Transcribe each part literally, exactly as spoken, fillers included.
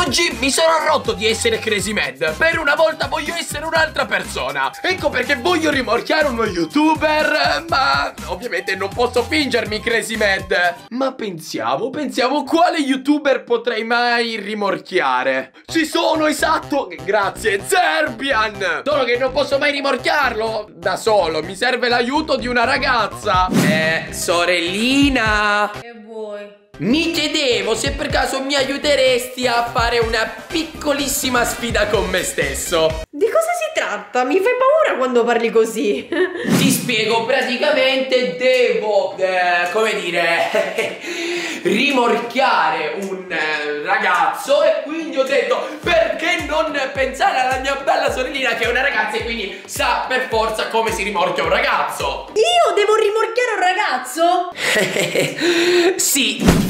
Oggi mi sono rotto di essere Crazy Mad. Per una volta voglio essere un'altra persona. Ecco perché voglio rimorchiare uno youtuber. Ma ovviamente non posso fingermi Crazy Mad. Ma pensiamo, pensiamo quale youtuber potrei mai rimorchiare. Ci sono, esatto. Grazie, Zerbian. Solo che non posso mai rimorchiarlo da solo. Mi serve l'aiuto di una ragazza. Eh, sorellina. Che vuoi? Mi chiedevo se per caso mi aiuteresti a fare una piccolissima sfida con me stesso. Di cosa si tratta? Mi fai paura quando parli così. Ti spiego, praticamente devo, eh, come dire, rimorchiare un eh, ragazzo. E quindi ho detto, perché non pensare alla mia bella sorellina che è una ragazza e quindi sa per forza come si rimorchia un ragazzo. Io devo rimorchiare un ragazzo? Sì.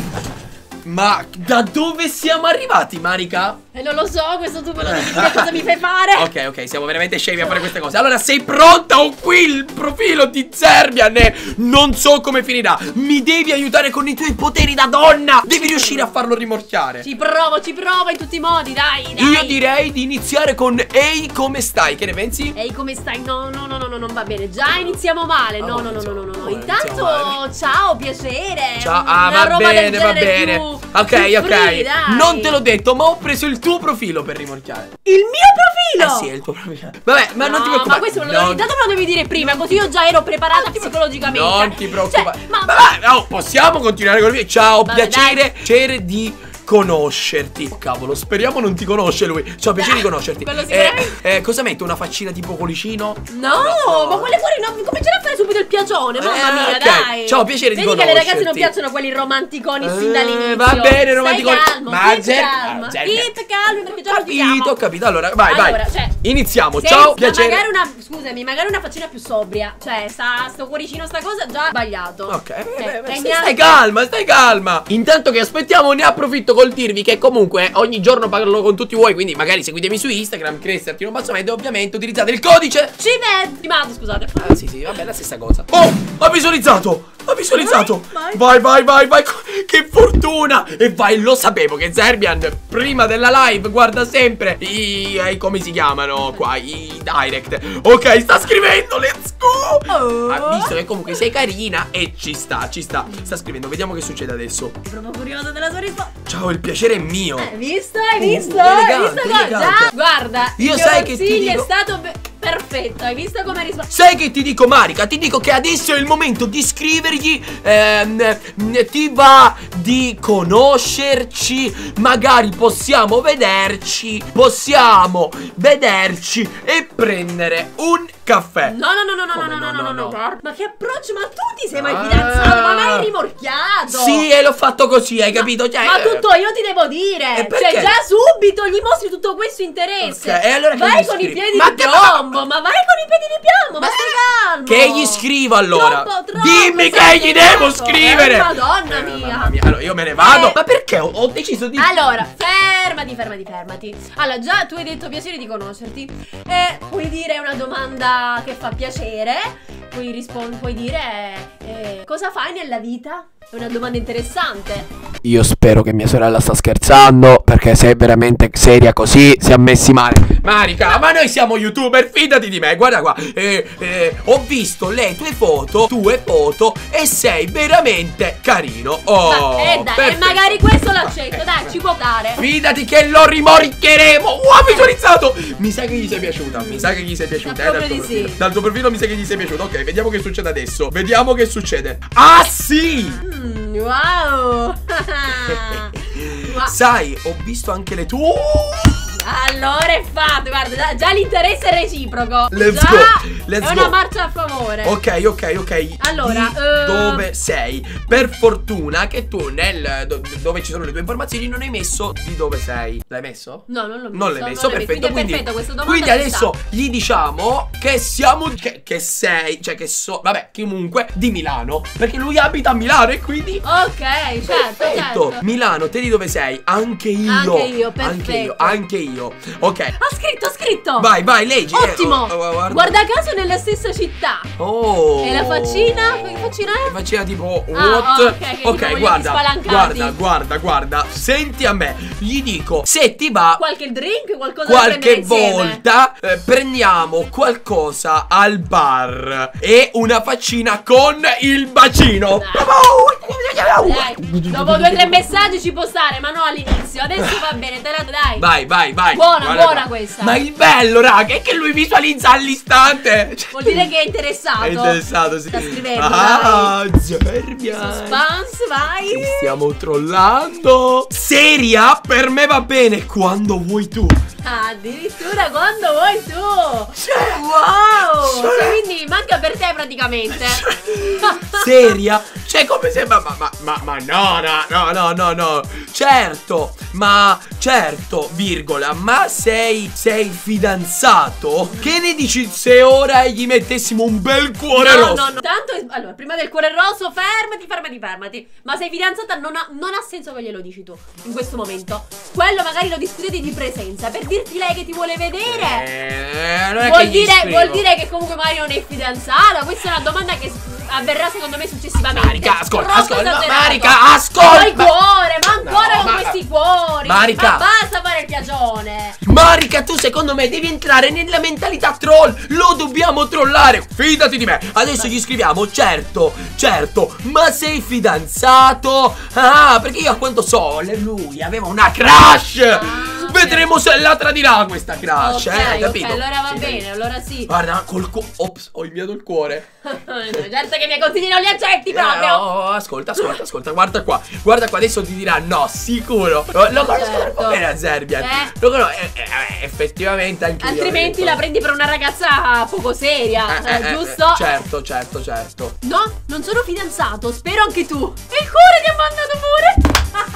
Ma da dove siamo arrivati, Marica? E non lo so, questo tu me lo dici, che cosa mi fai fare? Ok, ok, siamo veramente scemi a fare queste cose. Allora, sei pronta? Ho qui il profilo di Zerbian e non so come finirà. Mi devi aiutare con i tuoi poteri da donna. Devi riuscire a farlo rimorchiare. Ci provo, ci provo in tutti i modi, dai, dai. Io direi di iniziare con ehi, come stai? Che ne pensi? Ehi, come stai? No, no, no, no, no, non va bene. Già iniziamo male. No, Oh, no, no, no, no, no, no. oh, Intanto, male. ciao, piacere. Ciao, ah, Una va roba del bene, va genere bene. più- Ok, più ok. free, dai. Non te l'ho detto, ma ho preso il tuo profilo per rimorchiare. Il mio profilo? Eh sì, è il tuo profilo. Vabbè, ma no, non ti preoccupare. ma questo me lo, Non- intanto me lo devi dire prima, così io già ero preparata psicologicamente. Non ti preoccupare. Cioè, ma Vabbè, oh, possiamo continuare con il video. Ciao, Vabbè, piacere, piacere di conoscerti. Oh, cavolo, speriamo non ti conosce lui. Ciao, piacere di conoscerti. Quello eh, sicuramente. eh, cosa metto? Una faccina tipo colicino? No, ma quelle fuori no, comincerà a fare subito il piacione, mamma Eh, mia, ok. dai. Ciao, piacere di Vedi che alle ragazze non conoscerti. piacciono quelli romanticoni sin dall'inizio. Eh, va bene, romanticoni. Stai calmo, Ma keep Zer- calm. ah, Zer- Keep calm, perché già lo Capito, diciamo. ho capito. Allora, vai, Allora, vai. cioè, Iniziamo. Se- Ciao, ma piacere. magari una, scusami, magari una faccina più sobria. Cioè, sta, sto cuoricino, sta cosa già sbagliato. Ok, eh, Cioè, beh, prendiamo- stai calma, stai calma. Intanto che aspettiamo, ne approfitto col dirvi che comunque ogni giorno parlo con tutti voi. Quindi magari seguitemi su Instagram, Cressertino Bassamente. Ovviamente utilizzate il codice. Ci vedi, ma scusate. Ah sì sì, vabbè, la stessa cosa. Oh, ha visualizzato. Ha visualizzato. Vai, Vai, vai, vai, vai. Che fortuna. E vai, lo sapevo che Zerbian prima della live guarda sempre i, i come si chiamano qua, i direct. Ok, sta scrivendo, let's go. Oh. Ha visto che comunque sei carina e ci sta, ci sta. Sta scrivendo, vediamo che succede adesso. Sono proprio curiosa della tua risposta. Ciao, il piacere è mio. Hai visto? Hai visto? Uh, Hai elegante, visto cosa? elegante. Già, guarda, Io il mio sai che ti consiglio dico- è stato be- perfetto. Hai visto come ha risposto? Sai che ti dico, Marica? Ti dico che adesso è il momento di scrivergli. ehm, Ti va di conoscerci? Magari possiamo vederci. Possiamo vederci e prendere un caffè. No, no, no, no, no, Come no, no, no, no, no, no? Ma che approccio? Ma tu ti sei mai Ah. fidanzato? Ma mai rimorchiato? Sì, e l'ho fatto così, hai capito? Cioè, Ma eh, tutto io ti devo dire. E perché? Cioè, già subito gli mostri tutto questo interesse. Ok, e allora che vai gli con i scrivi? piedi Ma di che- piombo. Ma vai con i piedi di piombo. Ma stai calmo. Che gli scrivo allora? Troppo, troppo Dimmi che esagerato. gli devo scrivere. Eh, Madonna Eh, mia. mamma mia. Allora io me ne vado. Eh. Ma perché ho, ho deciso di Allora, fermati, fermati, fermati. Allora, già tu hai detto piacere di conoscerti. E puoi dire una domanda che fa piacere. Puoi rispondere, puoi dire eh, cosa fai nella vita? È una domanda interessante. Io spero che mia sorella sta scherzando, perché se è veramente seria così si è messi male. Marica, ma noi siamo youtuber, fidati di me. Guarda qua, eh, eh, ho visto le tue foto, tue foto, e sei veramente carino. Oh, Ma, eh dai, e perfetto. magari questo l'accetto, dai, ci può dare. Fidati che lo rimorcheremo. Uh, ha visualizzato. Mi sa che gli sei piaciuta. Mi sa che gli sei piaciuta. Ma Eh, dal, proprio tuo di sì. profilo. Dal tuo profilo mi sa che gli sei piaciuta. Ok, vediamo che succede adesso. Vediamo che succede. Ah sì. Mm, wow. Wow. Sai, ho visto anche le tue. Allora è fatto, guarda, già, già l'interesse è reciproco. Let's già go, let's è una go. marcia a favore. Ok, ok, ok. Allora, Di eh, dove sei? Per fortuna che tu nel do- dove ci sono le tue informazioni non hai messo di dove sei. L'hai messo? No, non l'ho messo. Non l'hai messo, l'hai perfetto. Quindi è perfetto, questa domanda quindi ci adesso sta. gli diciamo che siamo. Che, che sei, cioè che so. Vabbè, comunque di Milano. Perché lui abita a Milano e quindi. Ok, certo, Perfetto. certo. Milano, te di dove sei? Anche io. Anche io, Anche io, perfetto. anche io. Ok. Ha scritto, ha scritto. Vai, vai, leggi. eh, Ottimo. oh, oh, guarda. Guarda caso nella stessa città. Oh. E la faccina? Che faccina è? La faccina tipo Ah, what? ok, che tipo Ok, gli guarda, spalancati. guarda, guarda, guarda. Senti a me. Gli dico, se ti va Qualche drink, qualcosa da prendere qualche insieme. volta eh, prendiamo qualcosa al bar e una faccina con il bacino. Dai, dopo due o tre messaggi ci può stare, ma no all'inizio. Adesso va bene, te la dai. Vai, vai, vai. Buona, Guarda buona qua. questa. Ma il bello, raga, è che lui visualizza all'istante. Vuol dire che è interessato. È interessato, sì. Sta scrivendo, Ah, dai. Zerbia. Suspense, vai. Ti stiamo trollando. Seria, per me va bene quando vuoi tu. Ah, addirittura quando vuoi tu. Cioè, Wow. cioè, Cioè, quindi manca per te praticamente. Seria? Cioè come se ma, ma, ma, ma, ma no, no, no, no, no, no. Certo, ma certo, virgola, ma sei, sei fidanzato? Che ne dici se ora gli mettessimo un bel cuore No, rosso? no, no. Tanto, allora, prima del cuore rosso, fermati, fermati, fermati. Ma sei fidanzata, non ha, non ha senso che glielo dici tu in questo momento. Quello magari lo discutete di presenza per dirti lei che ti vuole vedere. Eh, non è Vuol che gli dire, scrivo. vuol dire che comunque magari non è fidanzata. Questa è una domanda che avverrà secondo me successivamente. Marica, ascolta, Troppo ascolta, no, esagerato. Marica, ascolta. Ma il cuore, ma ancora No, con ma- questi cuori. Marica. Ma basta fare il piagione. Marica, tu secondo me devi entrare nella mentalità troll. Lo dobbiamo trollare. Fidati di me. Adesso gli scriviamo, certo, certo. Ma sei fidanzato? Ah, perché io a quanto so, lui aveva una crush. Ah, Vedremo se la tradirà questa crush, Ok, eh, hai ok, capito? allora va Sì, bene, sì. allora sì. Guarda, col cuore. Ops, ho inviato il cuore. Certo che i miei consigli non li accetti Eh, proprio. oh, ascolta, ascolta, ascolta, guarda qua. Guarda qua, adesso ti dirà no, sicuro. Lo, lo conosco Certo. un po' bene a Zerbian. Eh. Lo conosco, eh, eh, effettivamente anche io. Altrimenti lo la dico. prendi per una ragazza poco seria, Eh, eh, eh, eh, giusto? certo, certo, certo. No, non sono fidanzato, spero anche tu. E il cuore ti ha mandato pure.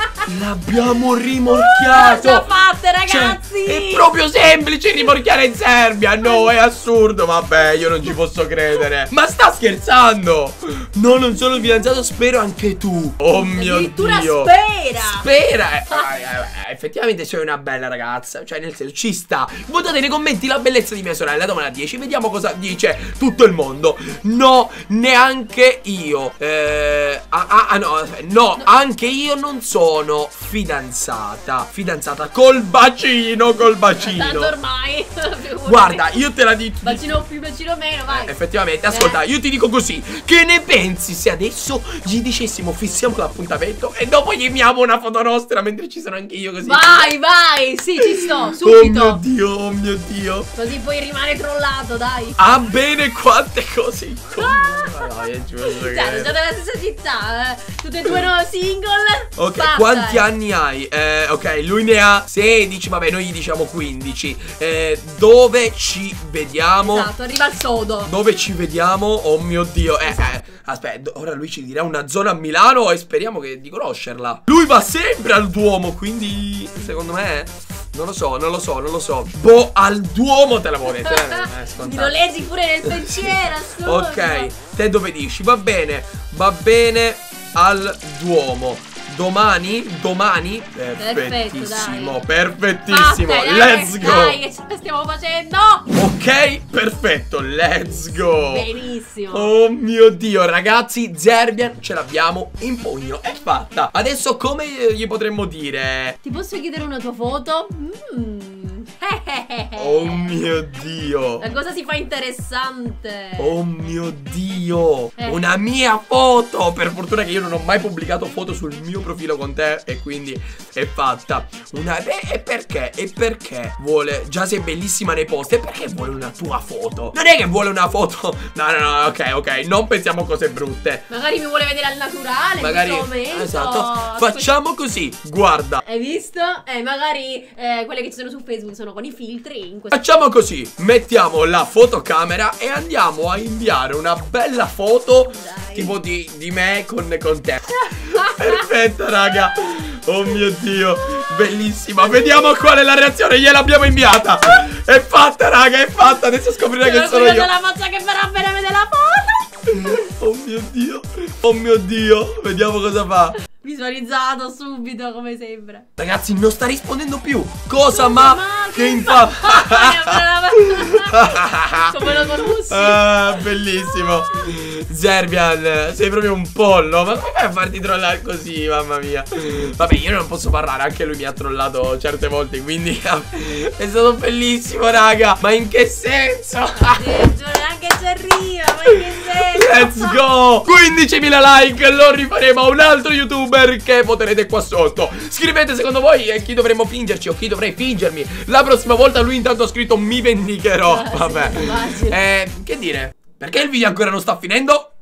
L'abbiamo Uh, rimorchiato. già fatte, Cioè, ragazzi. è proprio semplice rimorchiare in Serbia. No, è assurdo. Vabbè, io non ci posso credere. Ma sta scherzando? No, non sono fidanzato. Spero anche tu. Oh mio Addirittura Dio. spera. Spera. Eh, eh, eh, effettivamente sei una bella ragazza. Cioè, nel senso, ci sta. Votate nei commenti la bellezza di mia sorella. Domani a dieci. Vediamo cosa dice tutto il mondo. No, neanche io. Eh, ah, ah, ah, no, no, anche io non sono fidanzata. Fidanzata col bacino, col bacino. Tanto ormai. Guarda, io te la dico. Bacino più, bacino meno, vai. Eh, effettivamente, ascolta, Eh. io ti dico così. Che ne pensi se adesso gli dicessimo fissiamo l'appuntamento e dopo gli miamo una foto nostra mentre ci sono anche io così? Vai, vai, sì, ci sto, Oh mio subito. Dio, oh mio Dio. Così poi rimane trollato, dai. Ah bene quante cose in comune. No, io ci posso Cioè, credere. già della stessa città, eh. Tutte e due no single. Ok, Fatta, quanti eh. anni hai? Eh, ok, lui ne ha sedici, vabbè, noi gli diciamo quindici. Eh, dove ci vediamo? Esatto, arriva il sodo. Dove ci vediamo? Oh mio Dio. Eh, eh, aspetta, ora lui ci dirà una zona a Milano e speriamo che di conoscerla. Lui va sempre al Duomo, quindi secondo me non lo so, non lo so, non lo so. Boh, al Duomo te la volete, eh, è Ti scontato. lo leggi pure nel pensiero, assurdo. Ok, te dove dici? Va bene, va bene al Duomo. Domani? Domani? Perfettissimo, dai. perfettissimo. Fatta, dai, Let's go. Dai, che ce la stiamo facendo. Ok, perfetto, let's go. Benissimo. Oh mio Dio, ragazzi, Zerbian ce l'abbiamo in pugno, è fatta. Adesso come gli potremmo dire? Ti posso chiedere una tua foto? Mm. Oh mio Dio. La cosa si fa interessante. Oh mio Dio, Eh. una mia foto. Per fortuna che io non ho mai pubblicato foto sul mio profilo con te e quindi è fatta. Una beh, e perché? E perché vuole? Già sei bellissima nei post. E perché vuole una tua foto? Non è che vuole una foto. No, no, no, ok, ok. Non pensiamo cose brutte. Magari mi vuole vedere al naturale. Magari in questo momento. esatto. Facciamo così. Guarda. Hai visto? Eh, magari eh, quelle che ci sono su Facebook sono con i filtri. In questo... Facciamo così, mettiamo la fotocamera e andiamo a inviare una bella foto Dai. tipo di, di me con, con te. Perfetto raga. Oh mio Dio, bellissima. Vediamo qual è la reazione, gliel'abbiamo inviata. È fatta raga, è fatta. Adesso scoprirà che sono io. la faccia che farà bene vedere la foto. Oh mio Dio, oh mio Dio. Vediamo cosa fa. Visualizzato subito come sembra. Ragazzi, non sta rispondendo più. Cosa ma? Ma Che infame. Come lo conosci? Ah, bellissimo. Zerbian, sei proprio un pollo. Ma come fai a farti trollare così, mamma mia? Vabbè, io non posso parlare, anche lui mi ha trollato certe volte, quindi è stato bellissimo, raga. Ma in che senso? Anche ci arriva, ma in che senso? Let's go! quindicimila like, lo rifaremo a un altro youtuber che voterete qua sotto. Scrivete secondo voi eh, chi dovremmo fingerci o chi dovrei fingermi. La prossima volta lui intanto ha scritto mi vendicherò. Ah, vabbè. Sì, eh, che dire? Perché il video ancora non sta finendo?